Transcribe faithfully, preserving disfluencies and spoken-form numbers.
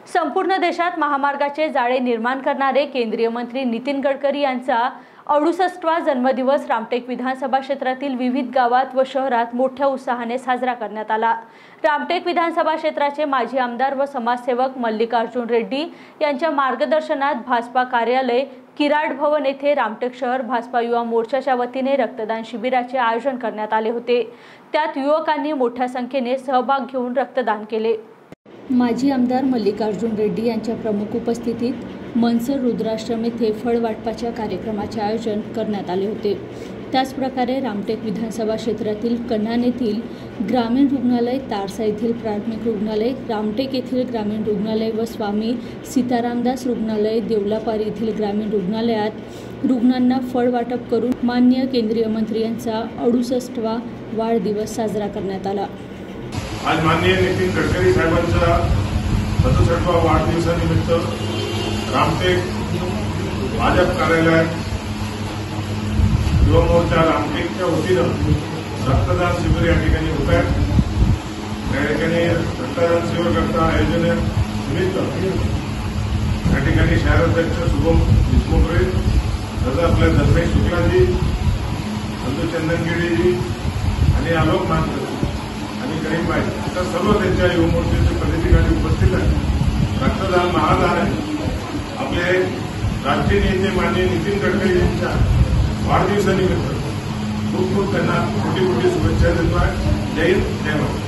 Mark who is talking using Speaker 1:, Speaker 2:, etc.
Speaker 1: संपूर्ण देशात महामार्गाचे जाळे निर्माण करणारे केंद्रीय मंत्री नितीन गडकरी यांचा अडुसष्टवा जन्मदिवस रामटेक विधानसभा क्षेत्रातील विविध गावात व शहरात मोठ्या उत्साहाने साजरा करण्यात आला। रामटेक विधानसभा क्षेत्राचे माजी आमदार व समाजसेवक मल्लिकार्जुन रेड्डी यांच्या मार्गदर्शनात भाजपा कार्यालय किराड भवन येथे रामटेक शहर भाजपा युवा मोर्चाच्या वतीने रक्तदान शिबिराचे आयोजन करण्यात आले होते। त्यात युवकांनी मोठ्या संख्येने सहभाग घेऊन रक्तदान केले। माजी आमदार मल्लिकार्जुन रेड्डी यांच्या प्रमुख उपस्थितीत मनसर रुद्राश्रम येथे फळ वाटपाच्या कार्यक्रमाचे आयोजन करण्यात आले होते। त्याचप्रकारे रामटेक विधानसभा क्षेत्रातील कन्हान येथील ग्रामीण रुग्णालय, तारसा येथील प्राथमिक रुग्णालय, रामटेक येथील ग्रामीण रुग्णालय व स्वामी सीतारामदास रुग्णालय, देवलापारी येथील ग्रामीण रुग्णालयात रुग्णांना फळ वाटप करून माननीय केंद्रीय मंत्री यांचा अडुसष्टवा वाढदिवस साजरा करण्यात आला।
Speaker 2: आज माननीय नितीन गडकरी साहेबांचा सदुसष्टवा वाढदिवसानिमित्त रामटेक भाजप कार्यालयात युवा मोर्चा रामटेकच्या वतीनं रक्तदान शिबिर या ठिकाणी होत आहे। या ठिकाणी रक्तदान शिबिराकरता आयोजन निमित्त या ठिकाणी शहराध्यक्ष शुभम देशमुखरे, तसंच आपल्या धर्मेश शुक्लाजी, बंधू चंदनगिरीजी आणि आलोक मानकर आणि करीमबाई अशा सर्व त्यांच्या युवा मोर्चाचे पदाधिकारी उपस्थित आहेत। रक्तदान महादान आहे। आपले राष्ट्रीय नेते माननीय नितीन गडकरी यांच्या वाढदिवसानिमित्त खूप खूप त्यांना कोटी कोटी शुभेच्छा देतो आहे। जय हिंद, जय भारत।